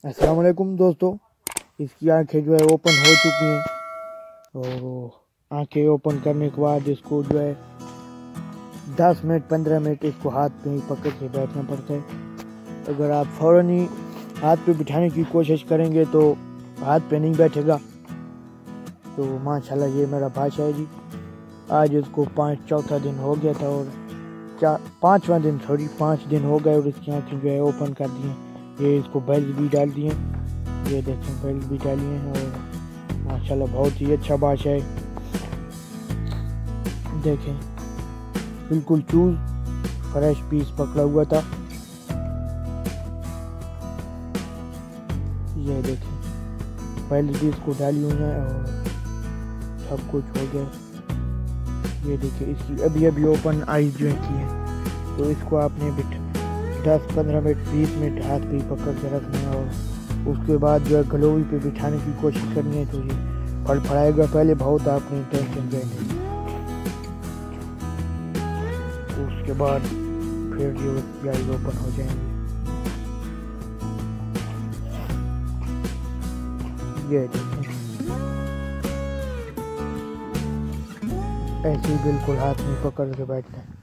अस्सलाम वालेकुम दोस्तों। इसकी आंखें जो है ओपन हो चुकी हैं और आंखें ओपन करने के बाद इसको जो है 10 मिनट 15 मिनट इसको हाथ पे ही पकड़ के बैठना पड़ता है। अगर आप फ़ौरन ही हाथ पे बिठाने की कोशिश करेंगे तो हाथ पे नहीं बैठेगा। तो माशाल्लाह ये मेरा भाषा है जी। आज इसको चौथा दिन हो गया था और 5 दिन हो गए और इसकी आँखें जो है ओपन कर दी हैं। ये इसको बेल्ट भी डाल दिए, ये देखें बेल्ट भी डाली हैं और माशाल्लाह बहुत ही अच्छा बादशाह है। देखें बिल्कुल चूज फ्रेश पीस पकड़ा हुआ था। ये देखें बेल्ट भी इसको डाली हुई है और सब कुछ हो गया। ये देखिए इसकी अभी अभी ओपन आईज जो की है। तो इसको आपने 10-15 मिनट 20 मिनट हाथ पे पकड़ के रखना है और उसके बाद जो है गलोवी पे बिठाने की कोशिश करनी है। तो ये फड़फड़ाएगा पहले बहुत, आपने टेंशन लेनी। उसके बाद फिर जो आईज ओपन हो जाएंगे। ये देखें ऐसे ही बिल्कुल हाथ में पकड़ के बैठना है।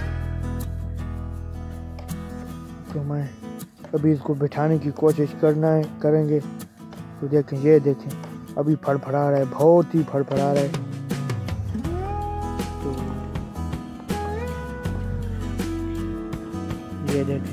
तो मैं अभी इसको बिठाने की कोशिश करेंगे। तो देखें ये देखें अभी फड़फड़ा रहा है, बहुत ही फड़फड़ा रहा है। तो ये देखें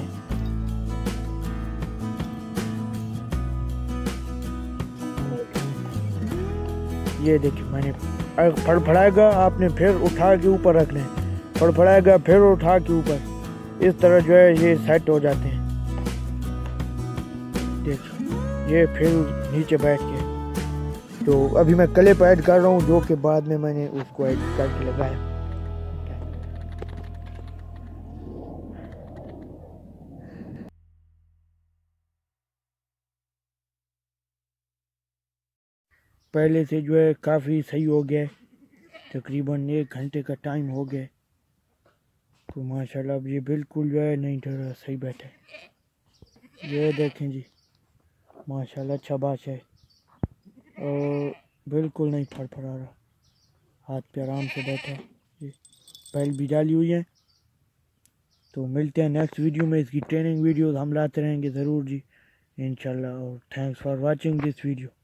मैंने फड़फड़ाएगा, आपने फिर उठा के ऊपर रखना है, फड़फड़ाएगा फिर उठा के ऊपर। इस तरह जो है ये सेट हो जाते हैं। देखिए ये फिर नीचे बैठ के। तो अभी मैं क्लिप ऐड कर रहा हूँ जो कि बाद में मैंने उसको ऐड करके लगाया। पहले से जो है काफ़ी सही हो गया है, तकरीबन 1 घंटे का टाइम हो गया। तो माशाल्लाह अब ये बिल्कुल जो है नहीं ठहरा, सही बैठा है। ये देखें जी माशाल्लाह अच्छा बादशाह है और बिल्कुल नहीं फड़फड़ा रहा, हाथ पे आराम से बैठा है। ये बेल्ट भी डाली हुई है। तो मिलते हैं नेक्स्ट वीडियो में। इसकी ट्रेनिंग वीडियोस हम लाते रहेंगे ज़रूर जी इंशाल्लाह। और thanks for watching this video.